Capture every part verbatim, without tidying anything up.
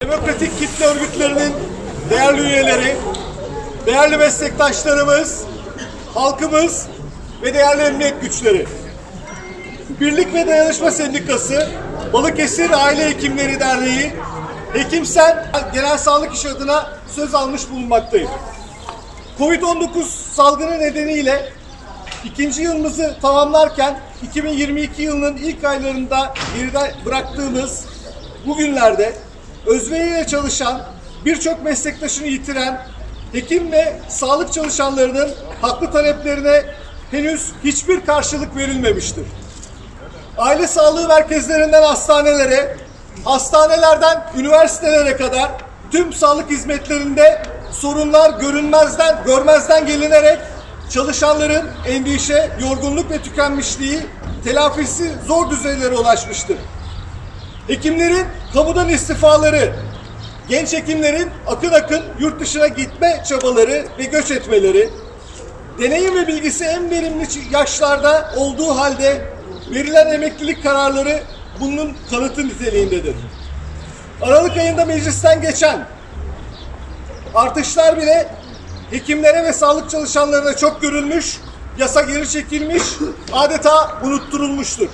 demokratik kitle örgütlerinin değerli üyeleri, değerli meslektaşlarımız, halkımız ve değerli emniyet güçleri. Birlik ve Dayanışma Sendikası, Balıkesir Aile Hekimleri Derneği, Hekimsen Genel Sağlık İşi adına söz almış bulunmaktayım. Covid on dokuz salgını nedeniyle ikinci yılımızı tamamlarken iki bin yirmi iki yılının ilk aylarında geride bıraktığımız bu günlerde özveriyle çalışan, birçok meslektaşını yitiren hekim ve sağlık çalışanlarının haklı taleplerine henüz hiçbir karşılık verilmemiştir. Aile sağlığı merkezlerinden hastanelere, hastanelerden üniversitelere kadar tüm sağlık hizmetlerinde sorunlar görünmezden, görmezden gelinerek çalışanların endişe, yorgunluk ve tükenmişliği, telafisi zor düzeylere ulaşmıştır. Hekimlerin kamudan istifaları, genç hekimlerin akın akın yurt dışına gitme çabaları ve göç etmeleri, deneyim ve bilgisi en verimli yaşlarda olduğu halde verilen emeklilik kararları bunun kanıtı niteliğindedir. Aralık ayında meclisten geçen artışlar bile hekimlere ve sağlık çalışanlarına çok görülmüş, yasa geri çekilmiş, adeta unutturulmuştur.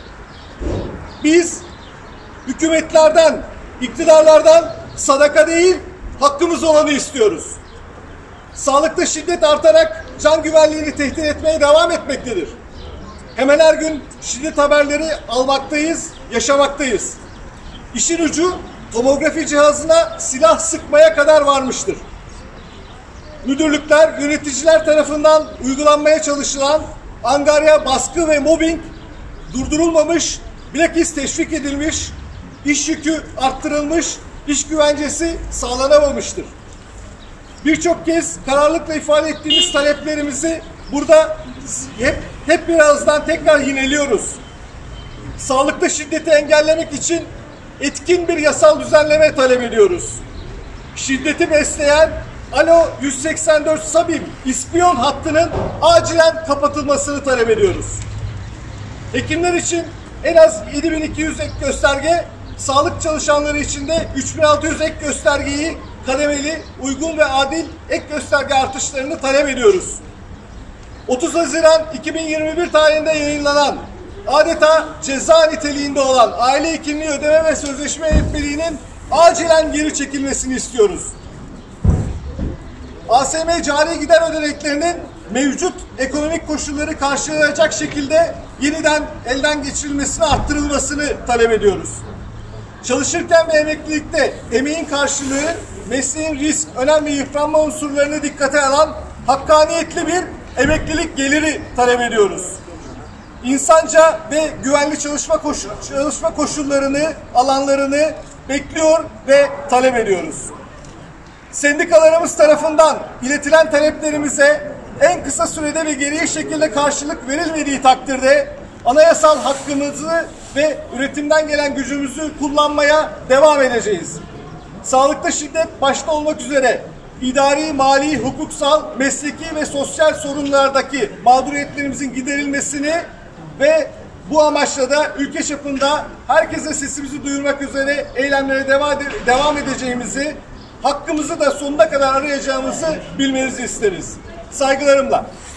Biz hükümetlerden, iktidarlardan sadaka değil, hakkımız olanı istiyoruz. Sağlıkta şiddet artarak can güvenliğini tehdit etmeye devam etmektedir. Hemen her gün şiddet haberleri almaktayız, yaşamaktayız. İşin ucu tomografi cihazına silah sıkmaya kadar varmıştır. Müdürlükler, yöneticiler tarafından uygulanmaya çalışılan angarya baskı ve mobbing durdurulmamış, bilakis teşvik edilmiş, iş yükü arttırılmış, iş güvencesi sağlanamamıştır. Birçok kez kararlılıkla ifade ettiğimiz taleplerimizi burada hep, hep birazdan tekrar yineliyoruz. Sağlıkta şiddeti engellemek için etkin bir yasal düzenleme talep ediyoruz. Şiddeti besleyen Alo yüz seksen dört Sabim ispiyon hattının acilen kapatılmasını talep ediyoruz. Hekimler için en az yedi bin iki yüz ek gösterge, sağlık çalışanları için de üç bin altı yüz ek göstergeyi kademeli, uygun ve adil ek gösterge artışlarını talep ediyoruz. otuz Haziran iki bin yirmi bir tarihinde yayınlanan, adeta ceza niteliğinde olan aile hekimliği ödeme ve sözleşme yönetmeliğinin acilen geri çekilmesini istiyoruz. A S M cari gider ödeneklerinin mevcut ekonomik koşulları karşılayacak şekilde yeniden elden geçirilmesini, arttırılmasını talep ediyoruz. Çalışırken ve emeklilikte emeğin karşılığı, mesleğin risk, önem ve yıpranma unsurlarını dikkate alan hakkaniyetli bir emeklilik geliri talep ediyoruz. İnsanca ve güvenli çalışma, koşu, çalışma koşullarını, alanlarını bekliyor ve talep ediyoruz. Sendikalarımız tarafından iletilen taleplerimize en kısa sürede ve gereği şekilde karşılık verilmediği takdirde anayasal hakkımızı ve üretimden gelen gücümüzü kullanmaya devam edeceğiz. Sağlıkta şiddet başta olmak üzere idari, mali, hukuksal, mesleki ve sosyal sorunlardaki mağduriyetlerimizin giderilmesini ve bu amaçla da ülke çapında herkese sesimizi duyurmak üzere eylemlere devam edeceğimizi, hakkımızı da sonuna kadar arayacağımızı bilmenizi isteriz. Saygılarımla.